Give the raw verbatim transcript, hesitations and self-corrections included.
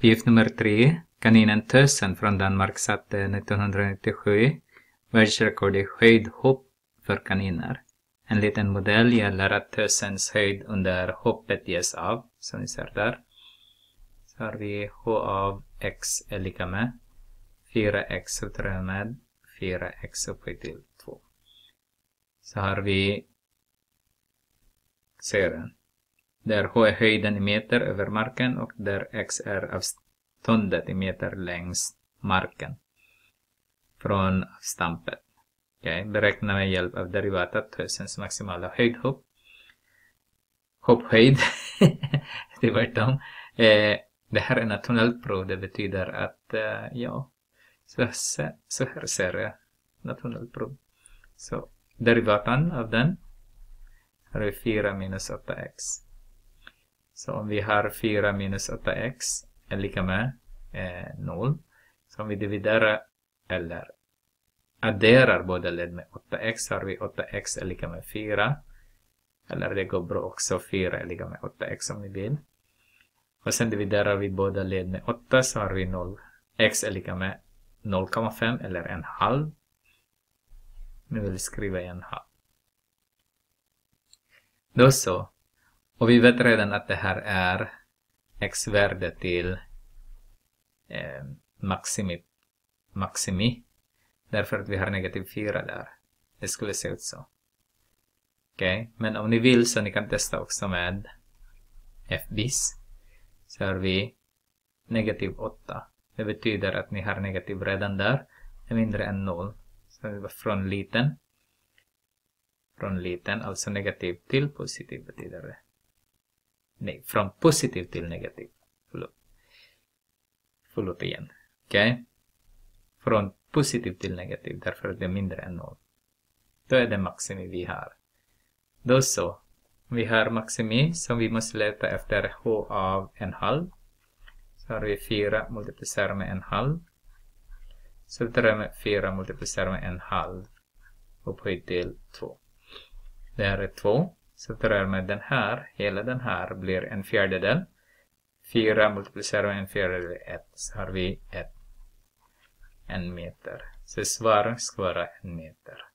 Uppgift nummer tre. Kaninen Tössen från Danmark satte nittonhundranittiosju världsrekord i höjdhopp för kaniner. En liten modell gäller att Tössens höjd under hoppet ges av, som ni ser där. Så har vi h av x är lika med fyra x subtraherat med fyra x upphöjt till två. Så har vi serien. Där h är höjden i meter över marken och där x är avståndet i meter längs marken från stampet. Okay. Beräkna med hjälp av derivatet Tössens maximala höjdhopp. Hopphöjd. Det var de. Eh, det här är nationellt prov. Det betyder att eh, ja, så, så här ser jag nationellt prov. Så derivaten av den har vi fyra minus åtta x. Så om vi har fyra minus åtta x är lika med eh, noll. Så om vi dividerar eller adderar båda led med åtta x har vi åtta x är lika med fyra. Eller det går bra också, fyra är lika med åtta x om ni vill. Och sen dividerar vi båda led med åtta så har vi noll. X är lika med noll komma fem eller en halv. Nu vill vi skriva en halv. Då så. Och vi vet redan att det här är x-värde till eh, maximi, maximi. Därför att vi har negativ fyra där. Det skulle se ut så. Okej. Okay. Men om ni vill så ni kan testa också med f-bis. Så har vi negativ åtta. Det betyder att ni har negativ redan där. Det är mindre än noll. Så det var från liten. Från liten, alltså negativ till positiv betyder det. Nej, från positiv till negativ. Förlåt. Förlåt igen. Okej. Okay. Från positiv till negativ, därför att det är mindre än noll. Då är det maximi vi har. Då så. Vi har maximi som vi måste leta efter h av en halv. Så har vi fyra multiplicerat med en halv. Så tar jag med fyra multiplicerat med en halv. Upphöjt till två. Det här är två. Så tar jag med den här. Hela den här blir en fjärdedel. fyra multiplicerat med en fjärdedel är ett. Så har vi ett. En meter. Så svaret ska vara en meter.